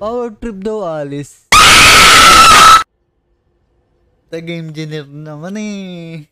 Power trip daw, Alice. Taga engineer naman eh.